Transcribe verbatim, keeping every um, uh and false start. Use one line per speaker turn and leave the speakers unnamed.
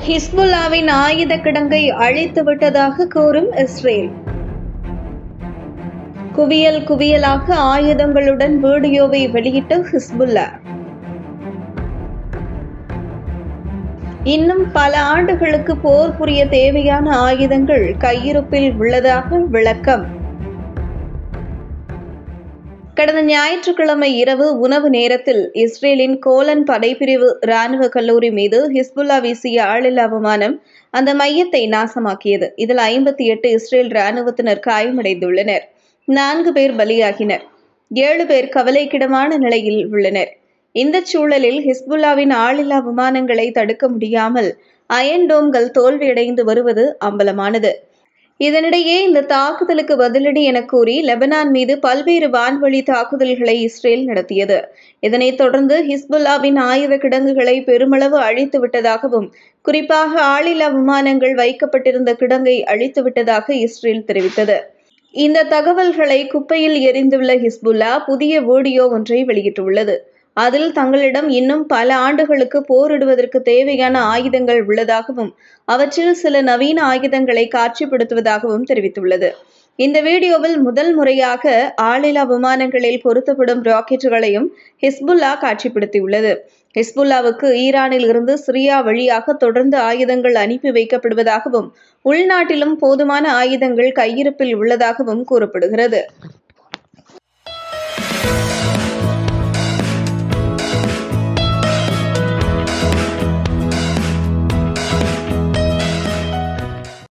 ஹிஸ்புல்லாவின் ஆயுத கிடங்கை அழித்து விட்டதாக கூறும் இஸ்ரேல். குவியல் குவியலாக ஆயுதங்களுடன் வீடியோவை வெளியிட்ட ஹிஸ்புல்லா. இன்னும் பல ஆண்டுகளுக்கு போர் புரிய தேவையான ஆயுதங்கள் கையிருப்பில் உள்ளதாக விளக்கம். கடந்த ஞாயிற்றுக்கிழமை இரவு உணவு நேரத்தில் இஸ்ரேலின் கோலன் படைப்பிரிவு ராணுவ கல்லூரி மீது ஹிஸ்புல்லா வீசிய ஆளில்லா விமானம் அந்த மையத்தை நாசமாக்கியது. இதில் ஐம்பத்தி எட்டு இஸ்ரேல் ராணுவத்தினர் காயமடைந்துள்ளனர். நான்கு பேர் பலியாகினர். ஏழு பேர் கவலைக்கிடமான நிலையில் உள்ளனர். இந்த சூழலில் ஹிஸ்புல்லாவின் ஆளில்லா விமானங்களை தடுக்க முடியாமல் அயன் டோம்கள் தோல்வியடைந்து வருவது அம்பலமானது. இதனிடையே இந்த தாக்குதலுக்கு பதிலடி என கூறி லெபனான் மீது பல்வேறு வான்வழி தாக்குதல்களை இஸ்ரேல் நடத்தியது. இதனைத் தொடர்ந்து ஹிஸ்புல்லாவின் ஆயுத கிடங்குகளை பெருமளவு அழித்து விட்டதாகவும், குறிப்பாக ஆளில்லா விமானங்கள் வைக்கப்பட்டிருந்த கிடங்கை அழித்து விட்டதாக இஸ்ரேல் தெரிவித்தது. இந்த தகவல்களை குப்பையில் எறிந்துள்ள ஹிஸ்புல்லா புதிய வீடியோ ஒன்றை வெளியிட்டுள்ளது. அதில் தங்களிடம் இன்னும் பல ஆண்டுகளுக்கு போரிடுவதற்கு தேவையான ஆயுதங்கள் உள்ளதாகவும், அவற்றில் சில நவீன ஆயுதங்களை காட்சிப்படுத்துவதாகவும் தெரிவித்துள்ளது. இந்த வீடியோவில் முதல் முறையாக ஆளில்லா விமானங்களில் பொருத்தப்படும் ராக்கெட்டுகளையும் ஹிஸ்புல்லா காட்சிப்படுத்தியுள்ளது. ஹிஸ்புல்லாவுக்கு ஈரானில் இருந்து சிரியா வழியாக தொடர்ந்து ஆயுதங்கள் அனுப்பி வைக்கப்படுவதாகவும், உள்நாட்டிலும் போதுமான ஆயுதங்கள் கையிருப்பில் உள்ளதாகவும் கூறப்படுகிறது.